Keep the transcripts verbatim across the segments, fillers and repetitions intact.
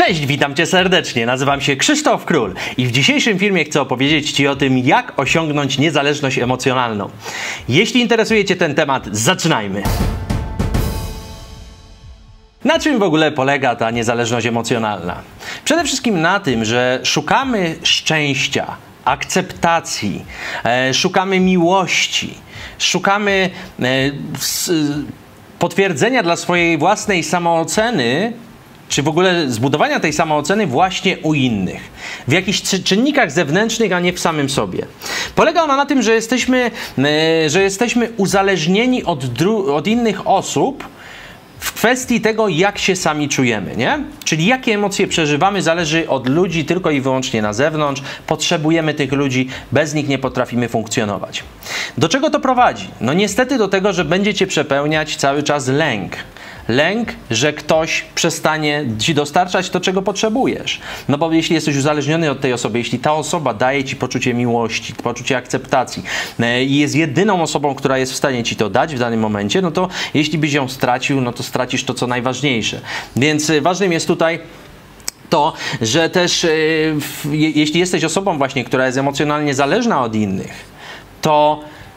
Cześć, witam Cię serdecznie, nazywam się Krzysztof Król i w dzisiejszym filmie chcę opowiedzieć Ci o tym, jak osiągnąć niezależność emocjonalną. Jeśli interesuje Cię ten temat, zaczynajmy! Na czym w ogóle polega ta niezależność emocjonalna? Przede wszystkim na tym, że szukamy szczęścia, akceptacji, e, szukamy miłości, szukamy e, s, potwierdzenia dla swojej własnej samooceny, czy w ogóle zbudowania tej samooceny właśnie u innych. W jakichś czynnikach zewnętrznych, a nie w samym sobie. Polega ona na tym, że jesteśmy, e, że jesteśmy uzależnieni od, od innych osób w kwestii tego, jak się sami czujemy, nie? Czyli jakie emocje przeżywamy, zależy od ludzi tylko i wyłącznie na zewnątrz. Potrzebujemy tych ludzi, bez nich nie potrafimy funkcjonować. Do czego to prowadzi? No niestety do tego, że będzie Cię przepełniać cały czas lęk. Lęk, że ktoś przestanie Ci dostarczać to, czego potrzebujesz. No bo jeśli jesteś uzależniony od tej osoby, jeśli ta osoba daje Ci poczucie miłości, poczucie akceptacji i jest jedyną osobą, która jest w stanie Ci to dać w danym momencie, no to jeśli byś ją stracił, no to stracisz to, co najważniejsze. Więc ważnym jest tutaj to, że też yy, jeśli jesteś osobą właśnie, która jest emocjonalnie zależna od innych, to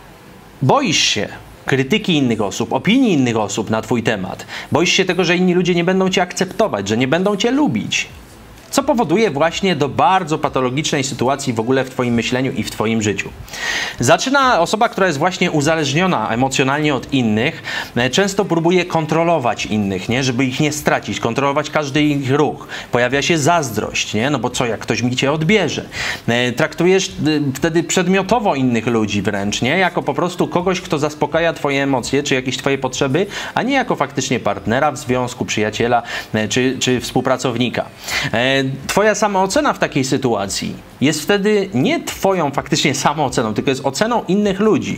boisz się krytyki innych osób, opinii innych osób na Twój temat. Boisz się tego, że inni ludzie nie będą Cię akceptować, że nie będą Cię lubić. Co powoduje właśnie do bardzo patologicznej sytuacji w ogóle w Twoim myśleniu i w Twoim życiu. Zaczyna osoba, która jest właśnie uzależniona emocjonalnie od innych, często próbuje kontrolować innych, nie? Żeby ich nie stracić, kontrolować każdy ich ruch. Pojawia się zazdrość, nie? No bo co, jak ktoś mi Cię odbierze? Traktujesz wtedy przedmiotowo innych ludzi wręcz, nie? Jako po prostu kogoś, kto zaspokaja Twoje emocje, czy jakieś Twoje potrzeby, a nie jako faktycznie partnera w związku, przyjaciela, czy, czy współpracownika. Twoja samoocena w takiej sytuacji jest wtedy nie Twoją faktycznie samooceną, tylko jest oceną innych ludzi.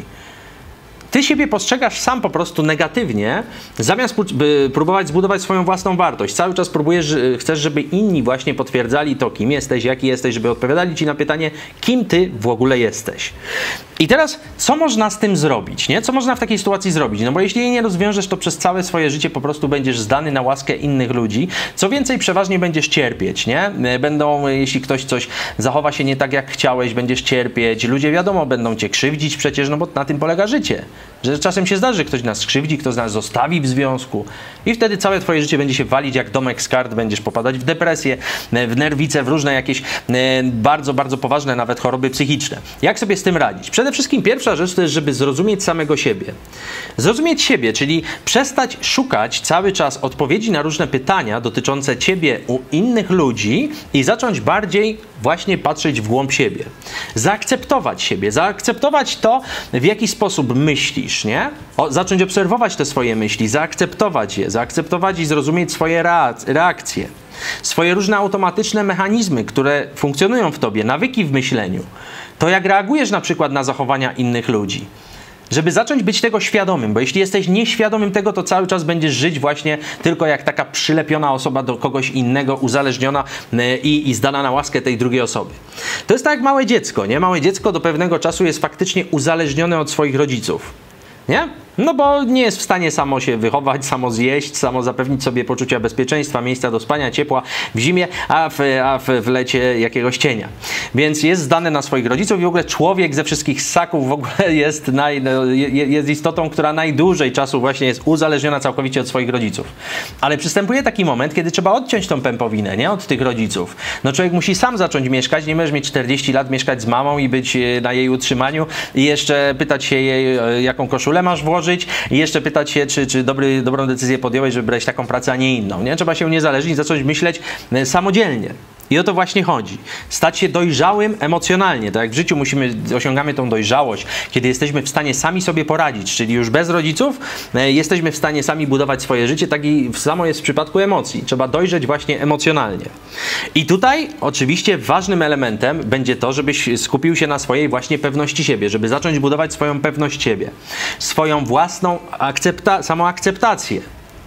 Ty siebie postrzegasz sam po prostu negatywnie, zamiast próbować zbudować swoją własną wartość. Cały czas próbujesz, chcesz, żeby inni właśnie potwierdzali to, kim jesteś, jaki jesteś, żeby odpowiadali Ci na pytanie, kim Ty w ogóle jesteś. I teraz, co można z tym zrobić, nie? Co można w takiej sytuacji zrobić? No bo jeśli jej nie rozwiążesz, to przez całe swoje życie po prostu będziesz zdany na łaskę innych ludzi. Co więcej, przeważnie będziesz cierpieć, nie? Będą, jeśli ktoś coś zachowa się nie tak, jak chciałeś, będziesz cierpieć. Ludzie, wiadomo, będą Cię krzywdzić przecież, no bo na tym polega życie. Że czasem się zdarzy, że ktoś nas skrzywdzi, ktoś nas zostawi w związku i wtedy całe Twoje życie będzie się walić jak domek z kart, będziesz popadać w depresję, w nerwice, w różne jakieś bardzo, bardzo poważne nawet choroby psychiczne. Jak sobie z tym radzić? Przede wszystkim pierwsza rzecz to jest, żeby zrozumieć samego siebie. Zrozumieć siebie, czyli przestać szukać cały czas odpowiedzi na różne pytania dotyczące Ciebie u innych ludzi i zacząć bardziej właśnie patrzeć w głąb siebie. Zaakceptować siebie, zaakceptować to, w jaki sposób myślisz, nie? O, zacząć obserwować te swoje myśli, zaakceptować je, zaakceptować i zrozumieć swoje reakcje, swoje różne automatyczne mechanizmy, które funkcjonują w Tobie, nawyki w myśleniu. To jak reagujesz na przykład na zachowania innych ludzi. Żeby zacząć być tego świadomym, bo jeśli jesteś nieświadomym tego, to cały czas będziesz żyć właśnie tylko jak taka przylepiona osoba do kogoś innego, uzależniona i, i zdana na łaskę tej drugiej osoby. To jest tak jak małe dziecko, nie? Małe dziecko do pewnego czasu jest faktycznie uzależnione od swoich rodziców, nie? No bo nie jest w stanie samo się wychować, samo zjeść, samo zapewnić sobie poczucia bezpieczeństwa, miejsca do spania, ciepła w zimie, a w, a w, w lecie jakiegoś cienia. Więc jest zdany na swoich rodziców i w ogóle człowiek ze wszystkich ssaków w ogóle jest, naj, jest istotą, która najdłużej czasu właśnie jest uzależniona całkowicie od swoich rodziców. Ale przystępuje taki moment, kiedy trzeba odciąć tą pępowinę, nie? Od tych rodziców. No człowiek musi sam zacząć mieszkać, nie możesz mieć czterdzieści lat, mieszkać z mamą i być na jej utrzymaniu i jeszcze pytać się jej, jaką koszulę masz włożyć, i jeszcze pytać się, czy, czy dobry, dobrą decyzję podjąłeś, żeby brać taką pracę, a nie inną. Nie? Trzeba się uniezależnić, zacząć myśleć samodzielnie. I o to właśnie chodzi. Stać się dojrzałym emocjonalnie. Tak jak w życiu musimy, osiągamy tą dojrzałość, kiedy jesteśmy w stanie sami sobie poradzić, czyli już bez rodziców e, jesteśmy w stanie sami budować swoje życie, tak i samo jest w przypadku emocji. Trzeba dojrzeć właśnie emocjonalnie. I tutaj oczywiście ważnym elementem będzie to, żebyś skupił się na swojej właśnie pewności siebie, żeby zacząć budować swoją pewność siebie, swoją własną akcepta- samoakceptację.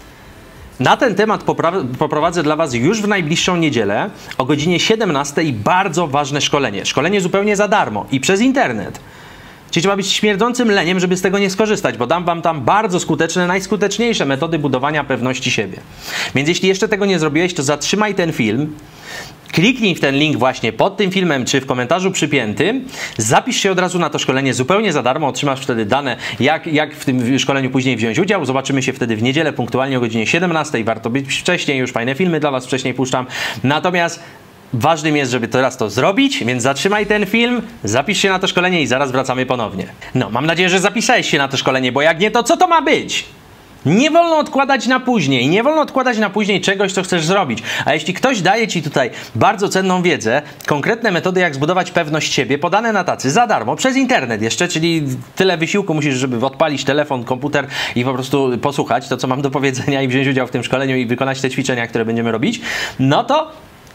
Na ten temat poprowadzę dla Was już w najbliższą niedzielę o godzinie siedemnastej bardzo ważne szkolenie. Szkolenie zupełnie za darmo i przez internet. Czyli trzeba być śmierdzącym leniem, żeby z tego nie skorzystać, bo dam wam tam bardzo skuteczne, najskuteczniejsze metody budowania pewności siebie. Więc jeśli jeszcze tego nie zrobiłeś, to zatrzymaj ten film, kliknij w ten link właśnie pod tym filmem, czy w komentarzu przypiętym, zapisz się od razu na to szkolenie zupełnie za darmo, otrzymasz wtedy dane, jak, jak w tym szkoleniu później wziąć udział. Zobaczymy się wtedy w niedzielę punktualnie o godzinie siedemnastej. Warto być wcześniej, już fajne filmy dla was wcześniej puszczam. Natomiast ważnym jest, żeby teraz to zrobić, więc zatrzymaj ten film, zapisz się na to szkolenie i zaraz wracamy ponownie. No, mam nadzieję, że zapisałeś się na to szkolenie, bo jak nie, to co to ma być? Nie wolno odkładać na później, nie wolno odkładać na później czegoś, co chcesz zrobić. A jeśli ktoś daje ci tutaj bardzo cenną wiedzę, konkretne metody, jak zbudować pewność siebie, podane na tacy za darmo, przez internet jeszcze, czyli tyle wysiłku musisz, żeby odpalić telefon, komputer i po prostu posłuchać to, co mam do powiedzenia i wziąć udział w tym szkoleniu i wykonać te ćwiczenia, które będziemy robić, no to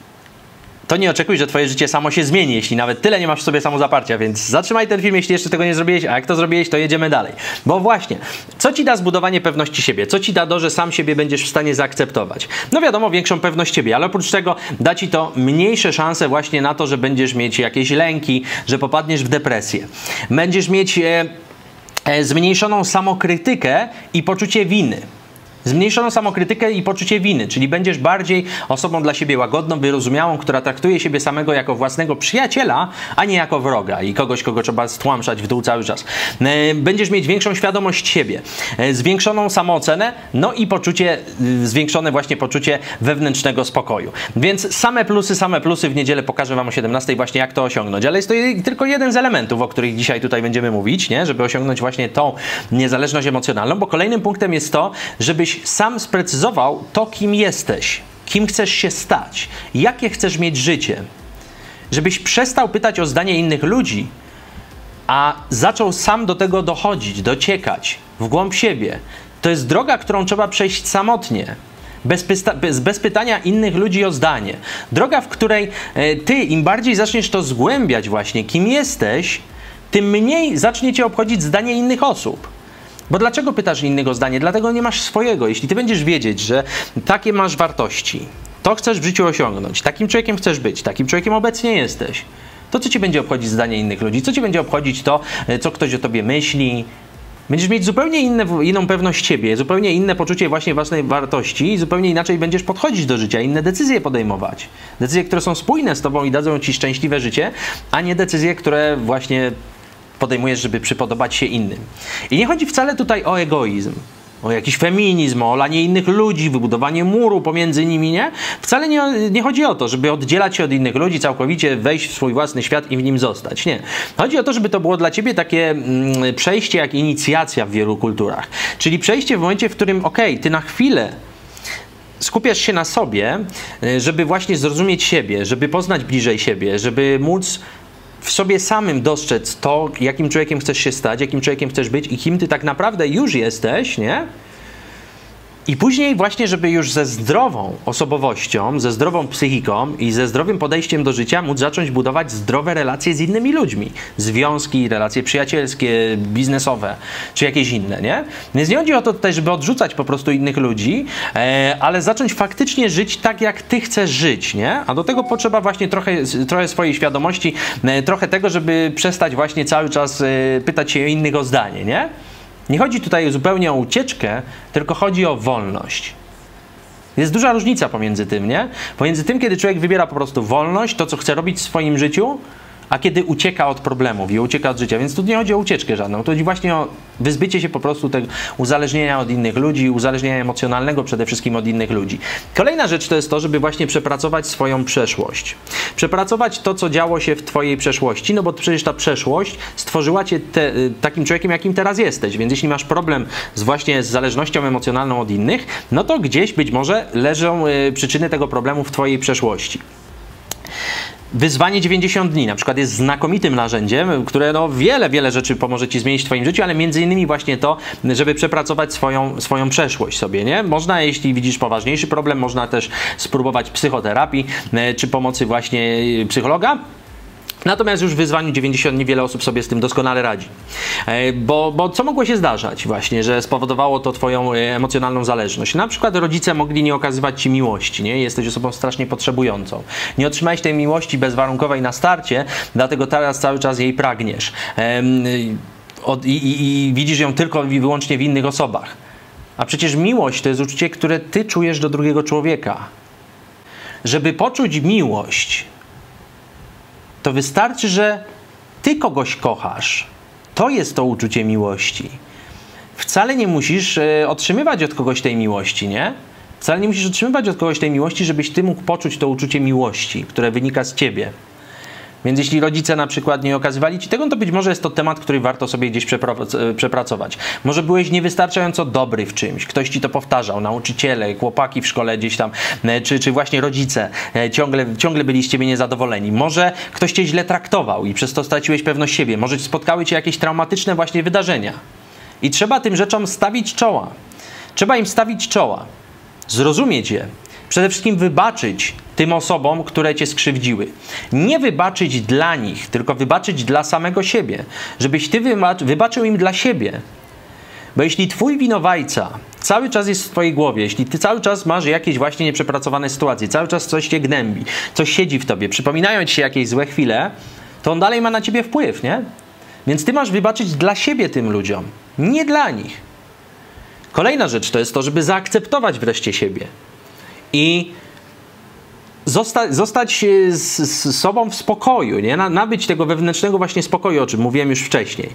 to nie oczekuj, że twoje życie samo się zmieni, jeśli nawet tyle nie masz w sobie samozaparcia, więc zatrzymaj ten film, jeśli jeszcze tego nie zrobiłeś, a jak to zrobiłeś, to jedziemy dalej. Bo właśnie, co ci da zbudowanie pewności siebie? Co ci da to, że sam siebie będziesz w stanie zaakceptować? No wiadomo, większą pewność siebie, ale oprócz tego da ci to mniejsze szanse właśnie na to, że będziesz mieć jakieś lęki, że popadniesz w depresję. Będziesz mieć e, e, zmniejszoną samokrytykę i poczucie winy. Zmniejszoną samokrytykę i poczucie winy, czyli będziesz bardziej osobą dla siebie łagodną, wyrozumiałą, która traktuje siebie samego jako własnego przyjaciela, a nie jako wroga i kogoś, kogo trzeba stłamszać w dół cały czas. Będziesz mieć większą świadomość siebie, zwiększoną samoocenę, no i poczucie, zwiększone właśnie poczucie wewnętrznego spokoju. Więc same plusy, same plusy, w niedzielę pokażę wam o siedemnastej właśnie, jak to osiągnąć. Ale jest to tylko jeden z elementów, o których dzisiaj tutaj będziemy mówić, nie? Żeby osiągnąć właśnie tą niezależność emocjonalną, bo kolejnym punktem jest to, żebyś sam sprecyzował to, kim jesteś, kim chcesz się stać, jakie chcesz mieć życie. Żebyś przestał pytać o zdanie innych ludzi, a zaczął sam do tego dochodzić, dociekać, w głąb siebie. To jest droga, którą trzeba przejść samotnie, bez, pysta- bez, bez pytania innych ludzi o zdanie. Droga, w której e, ty im bardziej zaczniesz to zgłębiać właśnie, kim jesteś, tym mniej zacznie cię obchodzić zdanie innych osób. Bo dlaczego pytasz innych o zdanie? Dlatego nie masz swojego. Jeśli ty będziesz wiedzieć, że takie masz wartości, to chcesz w życiu osiągnąć, takim człowiekiem chcesz być, takim człowiekiem obecnie jesteś, to co ci będzie obchodzić zdanie innych ludzi? Co ci będzie obchodzić to, co ktoś o tobie myśli? Będziesz mieć zupełnie inne, inną pewność siebie, zupełnie inne poczucie właśnie własnej wartości i zupełnie inaczej będziesz podchodzić do życia, inne decyzje podejmować. Decyzje, które są spójne z tobą i dadzą ci szczęśliwe życie, a nie decyzje, które właśnie podejmujesz, żeby przypodobać się innym. I nie chodzi wcale tutaj o egoizm, o jakiś feminizm, o olanie innych ludzi, wybudowanie muru pomiędzy nimi, nie? Wcale nie, nie chodzi o to, żeby oddzielać się od innych ludzi, całkowicie wejść w swój własny świat i w nim zostać. Nie. Chodzi o to, żeby to było dla ciebie takie mm, przejście jak inicjacja w wielu kulturach. Czyli przejście w momencie, w którym okej, okay, ty na chwilę skupiasz się na sobie, żeby właśnie zrozumieć siebie, żeby poznać bliżej siebie, żeby móc w sobie samym dostrzec to, jakim człowiekiem chcesz się stać, jakim człowiekiem chcesz być i kim ty tak naprawdę już jesteś, nie? I później właśnie, żeby już ze zdrową osobowością, ze zdrową psychiką i ze zdrowym podejściem do życia móc zacząć budować zdrowe relacje z innymi ludźmi. Związki, relacje przyjacielskie, biznesowe, czy jakieś inne, nie? Więc nie chodzi o to tutaj, żeby odrzucać po prostu innych ludzi, e, ale zacząć faktycznie żyć tak, jak ty chcesz żyć, nie? A do tego potrzeba właśnie trochę, trochę swojej świadomości, e, trochę tego, żeby przestać właśnie cały czas e, pytać się innych o zdanie, nie? Nie chodzi tutaj zupełnie o ucieczkę, tylko chodzi o wolność. Jest duża różnica pomiędzy tym, nie? Pomiędzy tym, kiedy człowiek wybiera po prostu wolność, to co chce robić w swoim życiu, a kiedy ucieka od problemów i ucieka od życia. Więc tu nie chodzi o ucieczkę żadną, tu chodzi właśnie o wyzbycie się po prostu tego uzależnienia od innych ludzi, uzależnienia emocjonalnego przede wszystkim od innych ludzi. Kolejna rzecz to jest to, żeby właśnie przepracować swoją przeszłość. Przepracować to, co działo się w twojej przeszłości, no bo przecież ta przeszłość stworzyła cię te, takim człowiekiem, jakim teraz jesteś. Więc jeśli masz problem z właśnie z zależnością emocjonalną od innych, no to gdzieś być może leżą y, przyczyny tego problemu w twojej przeszłości. Wyzwanie dziewięćdziesiąt dni na przykład jest znakomitym narzędziem, które no wiele, wiele rzeczy pomoże ci zmienić w twoim życiu, ale między innymi właśnie to, żeby przepracować swoją, swoją przeszłość sobie, nie? Można, jeśli widzisz poważniejszy problem, można też spróbować psychoterapii czy pomocy właśnie psychologa. Natomiast już w wyzwaniu dziewięćdziesiąt niewiele osób sobie z tym doskonale radzi. Bo, bo co mogło się zdarzać właśnie, że spowodowało to twoją emocjonalną zależność? Na przykład rodzice mogli nie okazywać ci miłości, nie? Jesteś osobą strasznie potrzebującą. Nie otrzymałeś tej miłości bezwarunkowej na starcie, dlatego teraz cały czas jej pragniesz. I, i, i widzisz ją tylko i wyłącznie w innych osobach. A przecież miłość to jest uczucie, które ty czujesz do drugiego człowieka. Żeby poczuć miłość, to wystarczy, że ty kogoś kochasz. To jest to uczucie miłości. Wcale nie musisz e, otrzymywać od kogoś tej miłości, nie? Wcale nie musisz otrzymywać od kogoś tej miłości, żebyś ty mógł poczuć to uczucie miłości, które wynika z ciebie. Więc jeśli rodzice na przykład nie okazywali ci tego, to być może jest to temat, który warto sobie gdzieś przepracować. Może byłeś niewystarczająco dobry w czymś, ktoś ci to powtarzał, nauczyciele, chłopaki w szkole gdzieś tam, czy, czy właśnie rodzice, ciągle, ciągle byli z ciebie niezadowoleni. Może ktoś cię źle traktował i przez to straciłeś pewność siebie. Może spotkały cię jakieś traumatyczne właśnie wydarzenia. I trzeba tym rzeczom stawić czoła. Trzeba im stawić czoła. Zrozumieć je. Przede wszystkim wybaczyć tym osobom, które cię skrzywdziły. Nie wybaczyć dla nich, tylko wybaczyć dla samego siebie. Żebyś ty wybaczył im dla siebie. Bo jeśli twój winowajca cały czas jest w twojej głowie, jeśli ty cały czas masz jakieś właśnie nieprzepracowane sytuacje, cały czas coś cię gnębi, coś siedzi w tobie, przypominają ci się jakieś złe chwile, to on dalej ma na ciebie wpływ, nie? Więc ty masz wybaczyć dla siebie tym ludziom, nie dla nich. Kolejna rzecz to jest to, żeby zaakceptować wreszcie siebie. I zosta zostać z, z sobą w spokoju, nie? Nabyć tego wewnętrznego właśnie spokoju, o czym mówiłem już wcześniej.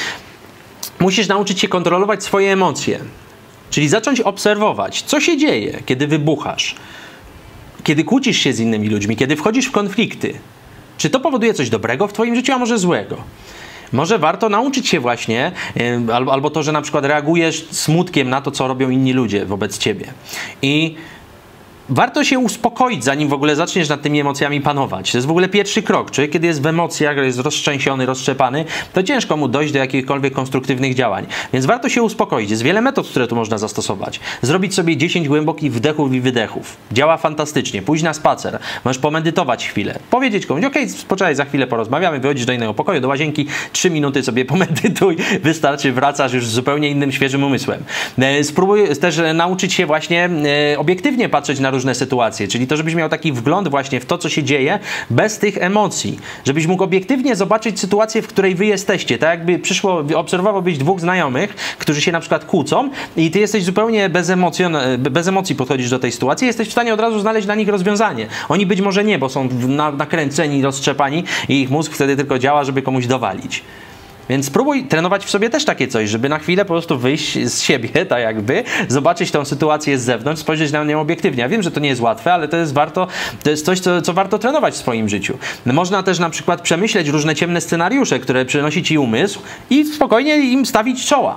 Musisz nauczyć się kontrolować swoje emocje. Czyli zacząć obserwować, co się dzieje, kiedy wybuchasz, kiedy kłócisz się z innymi ludźmi, kiedy wchodzisz w konflikty. Czy to powoduje coś dobrego w twoim życiu, a może złego? Może warto nauczyć się właśnie, albo, albo to, że na przykład reagujesz smutkiem na to, co robią inni ludzie wobec ciebie. I warto się uspokoić, zanim w ogóle zaczniesz nad tymi emocjami panować. To jest w ogóle pierwszy krok. Człowiek, kiedy jest w emocjach, jest roztrzęsiony, roztrzepany, to ciężko mu dojść do jakichkolwiek konstruktywnych działań. Więc warto się uspokoić. Jest wiele metod, które tu można zastosować. Zrobić sobie dziesięć głębokich wdechów i wydechów. Działa fantastycznie. Pójść na spacer. Możesz pomedytować chwilę. Powiedzieć komuś, okej, poczekaj, za chwilę porozmawiamy, wychodzisz do innego pokoju, do łazienki, trzy minuty sobie pomedytuj, wystarczy, wracasz już z zupełnie innym, świeżym umysłem. Spróbuj też nauczyć się właśnie obiektywnie patrzeć na różne sytuacje, czyli to, żebyś miał taki wgląd właśnie w to, co się dzieje, bez tych emocji. Żebyś mógł obiektywnie zobaczyć sytuację, w której wy jesteście. Tak jakby przyszło, obserwowałbyś dwóch znajomych, którzy się na przykład kłócą i ty jesteś zupełnie bez, emocjon, bez emocji podchodzisz do tej sytuacji, jesteś w stanie od razu znaleźć dla nich rozwiązanie. Oni być może nie, bo są na, nakręceni, roztrzepani i ich mózg wtedy tylko działa, żeby komuś dowalić. Więc spróbuj trenować w sobie też takie coś, żeby na chwilę po prostu wyjść z siebie, tak jakby, zobaczyć tą sytuację z zewnątrz, spojrzeć na nią obiektywnie. Ja wiem, że to nie jest łatwe, ale to jest warto, to jest coś, co, co warto trenować w swoim życiu. Można też na przykład przemyśleć różne ciemne scenariusze, które przynosi ci umysł i spokojnie im stawić czoła.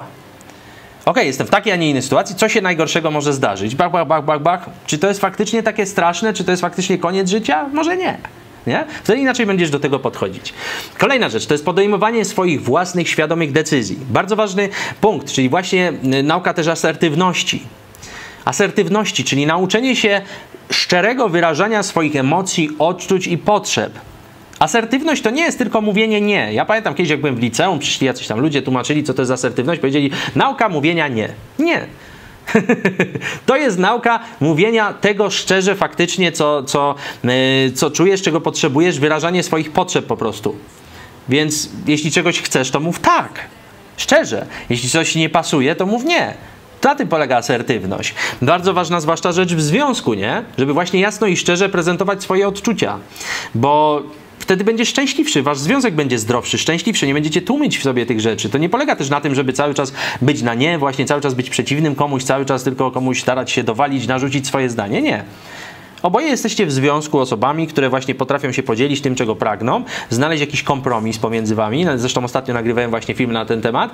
Ok, jestem w takiej, a nie innej sytuacji, co się najgorszego może zdarzyć? Bach, bach, bach, bach, bach. Czy to jest faktycznie takie straszne? Czy to jest faktycznie koniec życia? Może nie. Nie? Wtedy inaczej będziesz do tego podchodzić. Kolejna rzecz to jest podejmowanie swoich własnych, świadomych decyzji. Bardzo ważny punkt, czyli właśnie nauka też asertywności. Asertywności, czyli nauczenie się szczerego wyrażania swoich emocji, odczuć i potrzeb. Asertywność to nie jest tylko mówienie nie. Ja pamiętam kiedyś, jak byłem w liceum, przyszli jacyś tam ludzie, tłumaczyli, co to jest asertywność, powiedzieli, nauka mówienia nie. Nie. To jest nauka mówienia tego szczerze, faktycznie, co, co, yy, co czujesz, czego potrzebujesz, wyrażanie swoich potrzeb po prostu. Więc jeśli czegoś chcesz, to mów tak. Szczerze. Jeśli coś nie pasuje, to mów nie. Na tym polega asertywność. Bardzo ważna zwłaszcza rzecz w związku, nie? Żeby właśnie jasno i szczerze prezentować swoje odczucia. Bo wtedy będziesz szczęśliwszy, wasz związek będzie zdrowszy, szczęśliwszy, nie będziecie tłumić w sobie tych rzeczy. To nie polega też na tym, żeby cały czas być na nie, właśnie cały czas być przeciwnym komuś, cały czas tylko komuś starać się dowalić, narzucić swoje zdanie. Nie. Oboje jesteście w związku osobami, które właśnie potrafią się podzielić tym, czego pragną, znaleźć jakiś kompromis pomiędzy wami. Zresztą ostatnio nagrywałem właśnie film na ten temat.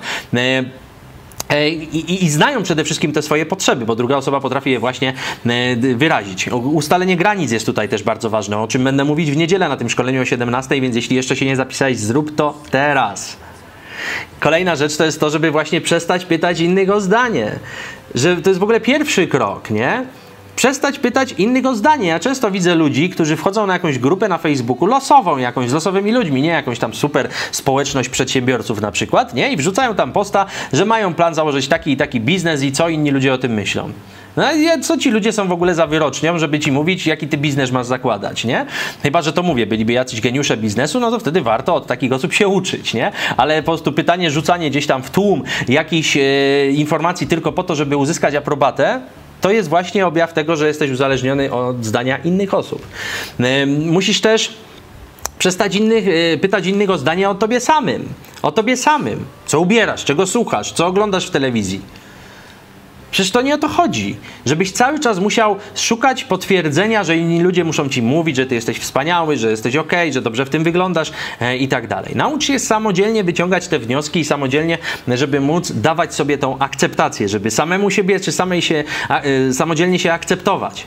I, i, I znają przede wszystkim te swoje potrzeby, bo druga osoba potrafi je właśnie wyrazić. Ustalenie granic jest tutaj też bardzo ważne, o czym będę mówić w niedzielę na tym szkoleniu o siedemnastej, więc jeśli jeszcze się nie zapisałeś, zrób to teraz. Kolejna rzecz to jest to, żeby właśnie przestać pytać innych o zdanie. Że to jest w ogóle pierwszy krok, nie? Przestać pytać innych o zdanie. Ja często widzę ludzi, którzy wchodzą na jakąś grupę na Facebooku, losową jakąś, z losowymi ludźmi, nie jakąś tam super społeczność przedsiębiorców na przykład, nie? I wrzucają tam posta, że mają plan założyć taki i taki biznes i co inni ludzie o tym myślą. No i co ci ludzie są w ogóle za wyrocznią, żeby ci mówić, jaki ty biznes masz zakładać, nie? Chyba że to mówię, byliby jacyś geniusze biznesu, no to wtedy warto od takich osób się uczyć, nie? Ale po prostu pytanie, rzucanie gdzieś tam w tłum jakichś e, informacji tylko po to, żeby uzyskać aprobatę, to jest właśnie objaw tego, że jesteś uzależniony od zdania innych osób. E, musisz też przestać innych, e, pytać innych o zdanie o tobie samym. O tobie samym. Co ubierasz, czego słuchasz, co oglądasz w telewizji. Przecież to nie o to chodzi, żebyś cały czas musiał szukać potwierdzenia, że inni ludzie muszą ci mówić, że ty jesteś wspaniały, że jesteś okej, że dobrze w tym wyglądasz e, i tak dalej. Naucz się samodzielnie wyciągać te wnioski i samodzielnie, żeby móc dawać sobie tą akceptację, żeby samemu siebie czy samej się, a, e, samodzielnie się akceptować.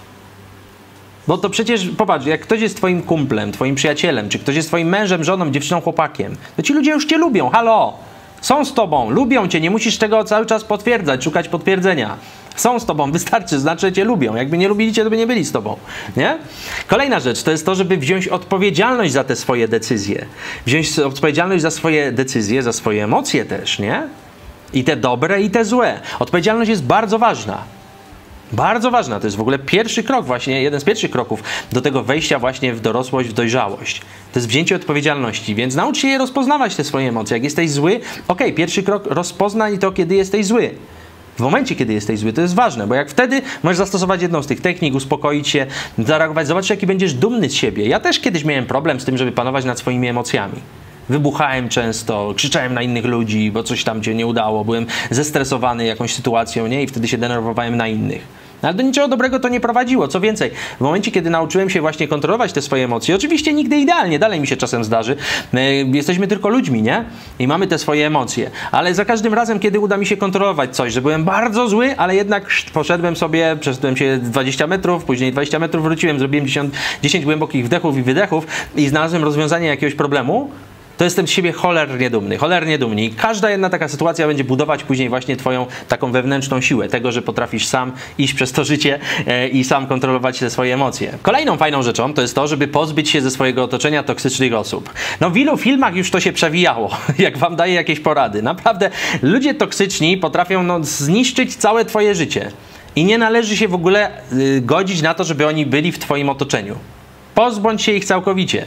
Bo to przecież, popatrz, jak ktoś jest twoim kumplem, twoim przyjacielem, czy ktoś jest twoim mężem, żoną, dziewczyną, chłopakiem, to ci ludzie już cię lubią, halo! Są z tobą, lubią cię, nie musisz tego cały czas potwierdzać, szukać potwierdzenia. Są z tobą, wystarczy, znaczy, że cię lubią. Jakby nie lubili cię, to by nie byli z tobą, nie? Kolejna rzecz to jest to, żeby wziąć odpowiedzialność za te swoje decyzje. Wziąć odpowiedzialność za swoje decyzje, za swoje emocje też, nie? I te dobre, i te złe. Odpowiedzialność jest bardzo ważna. Bardzo ważna, to jest w ogóle pierwszy krok właśnie, jeden z pierwszych kroków do tego wejścia właśnie w dorosłość, w dojrzałość. To jest wzięcie odpowiedzialności, więc naucz się je rozpoznawać, te swoje emocje. Jak jesteś zły, okej, pierwszy krok, rozpoznaj to, kiedy jesteś zły. W momencie, kiedy jesteś zły, to jest ważne, bo jak wtedy możesz zastosować jedną z tych technik, uspokoić się, zareagować, zobacz, jaki będziesz dumny z siebie. Ja też kiedyś miałem problem z tym, żeby panować nad swoimi emocjami. Wybuchałem często, krzyczałem na innych ludzi, bo coś tam się nie udało, byłem zestresowany jakąś sytuacją, nie? I wtedy się denerwowałem na innych. Ale do niczego dobrego to nie prowadziło. Co więcej, w momencie, kiedy nauczyłem się właśnie kontrolować te swoje emocje, oczywiście nigdy idealnie, dalej mi się czasem zdarzy, jesteśmy tylko ludźmi, nie? I mamy te swoje emocje. Ale za każdym razem, kiedy uda mi się kontrolować coś, że byłem bardzo zły, ale jednak poszedłem sobie, przeszedłem się dwadzieścia metrów, później dwadzieścia metrów wróciłem, zrobiłem dziesięć, dziesięć głębokich wdechów i wydechów i znalazłem rozwiązanie jakiegoś problemu, to jestem z siebie cholernie dumny, cholernie dumny. I każda jedna taka sytuacja będzie budować później właśnie twoją taką wewnętrzną siłę, tego, że potrafisz sam iść przez to życie e, i sam kontrolować te swoje emocje. Kolejną fajną rzeczą to jest to, żeby pozbyć się ze swojego otoczenia toksycznych osób. No w ilu filmach już to się przewijało, jak wam daję jakieś porady. Naprawdę, ludzie toksyczni potrafią no, zniszczyć całe twoje życie. I nie należy się w ogóle y, godzić na to, żeby oni byli w twoim otoczeniu. Pozbądź się ich całkowicie.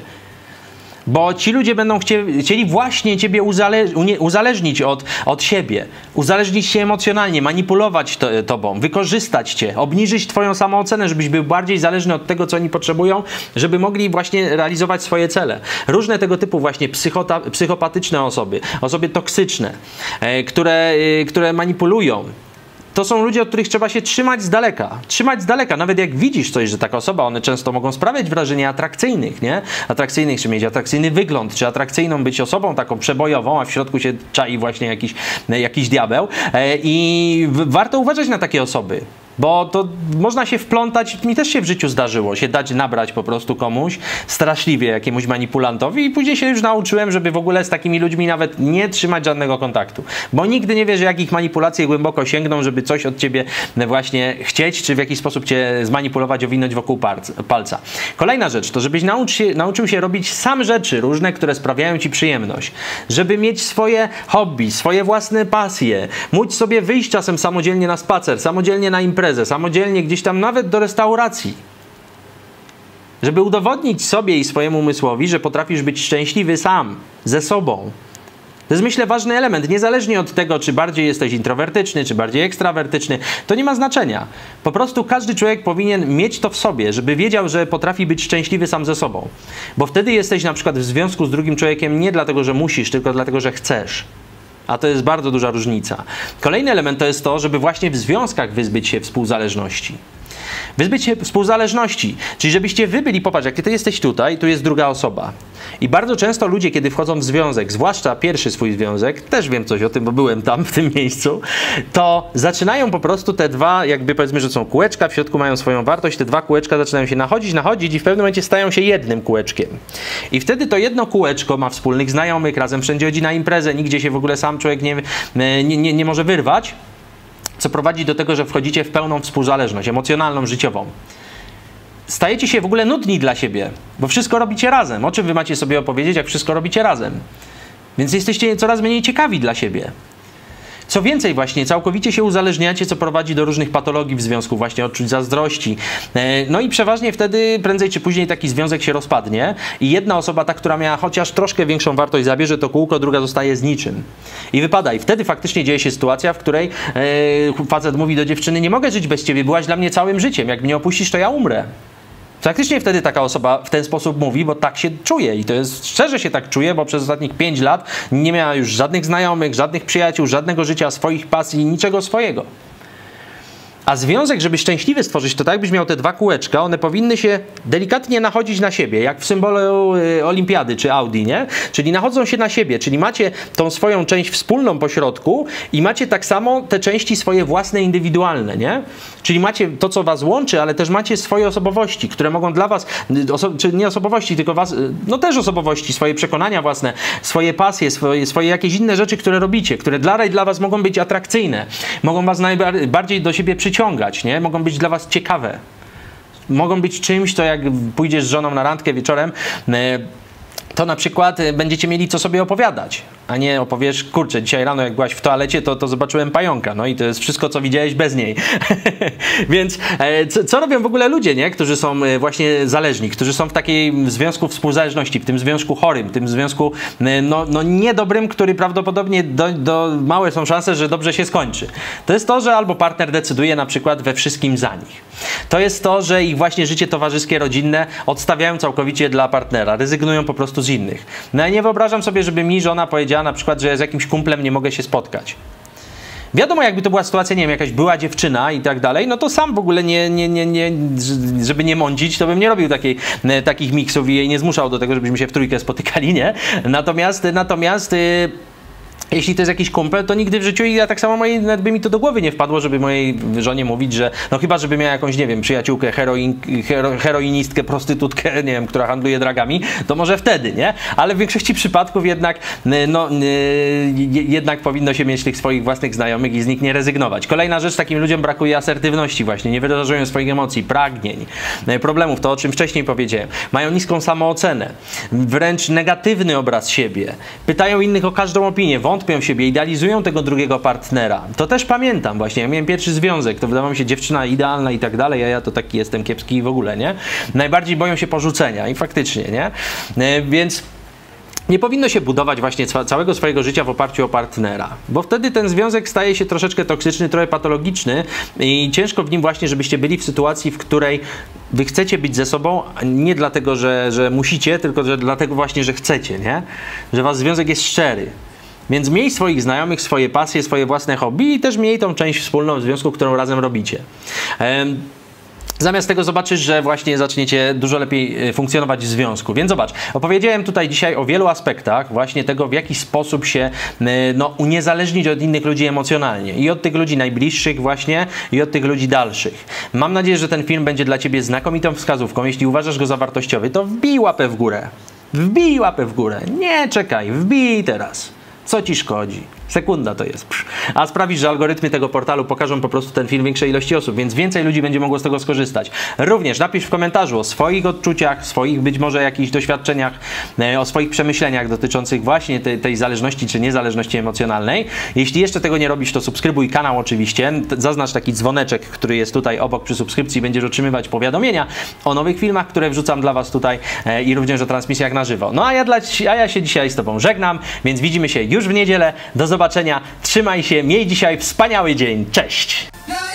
Bo ci ludzie będą chcieli, chcieli właśnie ciebie uzależ, uzależnić od, od siebie, uzależnić się emocjonalnie, manipulować to, tobą, wykorzystać cię, obniżyć twoją samoocenę, żebyś był bardziej zależny od tego, co oni potrzebują, żeby mogli właśnie realizować swoje cele. Różne tego typu właśnie psychota, psychopatyczne osoby, osoby toksyczne, e, które, e, które manipulują. To są ludzie, od których trzeba się trzymać z daleka. Trzymać z daleka. Nawet jak widzisz coś, że taka osoba, one często mogą sprawiać wrażenie atrakcyjnych, nie? Atrakcyjnych, czy mieć atrakcyjny wygląd, czy atrakcyjną być osobą taką przebojową, a w środku się czai właśnie jakiś, jakiś diabeł. E, I w, warto uważać na takie osoby. Bo to można się wplątać, mi też się w życiu zdarzyło, się dać nabrać po prostu komuś, straszliwie jakiemuś manipulantowi i później się już nauczyłem, żeby w ogóle z takimi ludźmi nawet nie trzymać żadnego kontaktu. Bo nigdy nie wiesz, jak ich manipulacje głęboko sięgną, żeby coś od ciebie właśnie chcieć, czy w jakiś sposób cię zmanipulować, owinąć wokół palca. Kolejna rzecz to, żebyś nauczy się, nauczył się robić sam rzeczy różne, które sprawiają ci przyjemność. Żeby mieć swoje hobby, swoje własne pasje, móc sobie wyjść czasem samodzielnie na spacer, samodzielnie na imprezę, samodzielnie gdzieś tam nawet do restauracji. Żeby udowodnić sobie i swojemu umysłowi, że potrafisz być szczęśliwy sam, ze sobą. To jest, myślę, ważny element. Niezależnie od tego, czy bardziej jesteś introwertyczny, czy bardziej ekstrawertyczny, to nie ma znaczenia. Po prostu każdy człowiek powinien mieć to w sobie, żeby wiedział, że potrafi być szczęśliwy sam ze sobą. Bo wtedy jesteś na przykład w związku z drugim człowiekiem nie dlatego, że musisz, tylko dlatego, że chcesz. A to jest bardzo duża różnica. Kolejny element to jest to, żeby właśnie w związkach wyzbyć się współzależności. Wyzbyć się współzależności. Czyli żebyście wy byli, popatrz, jak ty jesteś tutaj, tu jest druga osoba. I bardzo często ludzie, kiedy wchodzą w związek, zwłaszcza pierwszy swój związek, też wiem coś o tym, bo byłem tam, w tym miejscu, to zaczynają po prostu te dwa, jakby powiedzmy, że są kółeczka, w środku mają swoją wartość, te dwa kółeczka zaczynają się nachodzić, nachodzić i w pewnym momencie stają się jednym kółeczkiem. I wtedy to jedno kółeczko ma wspólnych znajomych, razem wszędzie chodzi na imprezę, nigdzie się w ogóle sam człowiek nie, nie, nie, nie może wyrwać. co prowadzi do tego, że wchodzicie w pełną współzależność emocjonalną, życiową. Stajecie się w ogóle nudni dla siebie, bo wszystko robicie razem. O czym wy macie sobie opowiedzieć, jak wszystko robicie razem? Więc jesteście coraz mniej ciekawi dla siebie. Co więcej, właśnie całkowicie się uzależniacie, co prowadzi do różnych patologii w związku, właśnie odczuć zazdrości. No i przeważnie wtedy prędzej czy później taki związek się rozpadnie i jedna osoba, ta, która miała chociaż troszkę większą wartość, zabierze to kółko, druga zostaje z niczym. I wypada. I wtedy faktycznie dzieje się sytuacja, w której e, facet mówi do dziewczyny: nie mogę żyć bez ciebie, byłaś dla mnie całym życiem, jak mnie opuścisz, to ja umrę. Faktycznie wtedy taka osoba w ten sposób mówi, bo tak się czuje i to jest, szczerze się tak czuje, bo przez ostatnich pięć lat nie miała już żadnych znajomych, żadnych przyjaciół, żadnego życia, swoich pasji, niczego swojego. A związek, żeby szczęśliwy stworzyć, to tak byś miał te dwa kółeczka, one powinny się delikatnie nachodzić na siebie, jak w symbolu y, olimpiady czy Audi, nie? Czyli nachodzą się na siebie, czyli macie tą swoją część wspólną po środku i macie tak samo te części swoje własne, indywidualne, nie? Czyli macie to, co was łączy, ale też macie swoje osobowości, które mogą dla was, oso czy nie osobowości, tylko was, no też osobowości, swoje przekonania własne, swoje pasje, swoje, swoje jakieś inne rzeczy, które robicie, które dla, dla was mogą być atrakcyjne, mogą was najbardziej do siebie przyciągać, nie? Mogą być dla was ciekawe. Mogą być czymś, to jak pójdziesz z żoną na randkę wieczorem, to na przykład będziecie mieli co sobie opowiadać, a nie opowiesz: kurczę, dzisiaj rano jak byłaś w toalecie, to, to zobaczyłem pająka, no i to jest wszystko, co widziałeś bez niej. Więc e, co, co robią w ogóle ludzie, nie? Którzy są e, właśnie zależni, którzy są w takiej związku współzależności, w tym związku chorym, w tym związku e, no, no niedobrym, który prawdopodobnie do, do, małe są szanse, że dobrze się skończy. To jest to, że albo partner decyduje na przykład we wszystkim za nich. To jest to, że ich właśnie życie towarzyskie, rodzinne odstawiają całkowicie dla partnera, rezygnują po prostu z innych. No ja nie wyobrażam sobie, żeby mi żona powiedziała na przykład, że z jakimś kumplem nie mogę się spotkać. Wiadomo, jakby to była sytuacja, nie wiem, jakaś była dziewczyna i tak dalej, no to sam w ogóle nie, nie, nie, nie żeby nie mądzić, to bym nie robił takiej, takich miksów i jej nie zmuszał do tego, żebyśmy się w trójkę spotykali, nie? Natomiast, natomiast yy, jeśli to jest jakiś kumpel, to nigdy w życiu, i ja tak samo mojej, nawet by mi to do głowy nie wpadło, żeby mojej żonie mówić, że no chyba, żeby miała jakąś, nie wiem, przyjaciółkę, heroin, hero, heroinistkę, prostytutkę, nie wiem, która handluje dragami, to może wtedy, nie? Ale w większości przypadków jednak, no, jednak powinno się mieć tych swoich własnych znajomych i z nich nie rezygnować. Kolejna rzecz, takim ludziom brakuje asertywności właśnie, nie wyrażają swoich emocji, pragnień, problemów, to o czym wcześniej powiedziałem. Mają niską samoocenę, wręcz negatywny obraz siebie, pytają innych o każdą opinię, wątpią w siebie, idealizują tego drugiego partnera. To też pamiętam właśnie, ja miałem pierwszy związek, to wydawało mi się dziewczyna idealna i tak dalej, a ja to taki jestem kiepski i w ogóle, nie? Najbardziej boją się porzucenia i faktycznie, nie? Więc nie powinno się budować właśnie całego swojego życia w oparciu o partnera, bo wtedy ten związek staje się troszeczkę toksyczny, trochę patologiczny i ciężko w nim właśnie, żebyście byli w sytuacji, w której wy chcecie być ze sobą, nie dlatego, że, że musicie, tylko że dlatego właśnie, że chcecie, nie? Że wasz związek jest szczery. Więc miej swoich znajomych, swoje pasje, swoje własne hobby i też miej tą część wspólną w związku, którą razem robicie. Um, Zamiast tego zobaczysz, że właśnie zaczniecie dużo lepiej funkcjonować w związku. Więc zobacz, opowiedziałem tutaj dzisiaj o wielu aspektach właśnie tego, w jaki sposób się no, uniezależnić od innych ludzi emocjonalnie. I od tych ludzi najbliższych właśnie, i od tych ludzi dalszych. Mam nadzieję, że ten film będzie dla ciebie znakomitą wskazówką. Jeśli uważasz go za wartościowy, to wbij łapę w górę. Wbij łapę w górę. Nie czekaj, wbij teraz. Co ci szkodzi? Sekunda to jest. A sprawisz, że algorytmy tego portalu pokażą po prostu ten film większej ilości osób, więc więcej ludzi będzie mogło z tego skorzystać. Również napisz w komentarzu o swoich odczuciach, swoich być może jakichś doświadczeniach, o swoich przemyśleniach dotyczących właśnie tej, tej zależności czy niezależności emocjonalnej. Jeśli jeszcze tego nie robisz, to subskrybuj kanał oczywiście. Zaznacz taki dzwoneczek, który jest tutaj obok przy subskrypcji. Będziesz otrzymywać powiadomienia o nowych filmach, które wrzucam dla was tutaj i również o transmisjach na żywo. No a ja, dla, a ja się dzisiaj z tobą żegnam, więc widzimy się już w niedzielę. Do zobaczenia, trzymaj się, miej dzisiaj wspaniały dzień, cześć!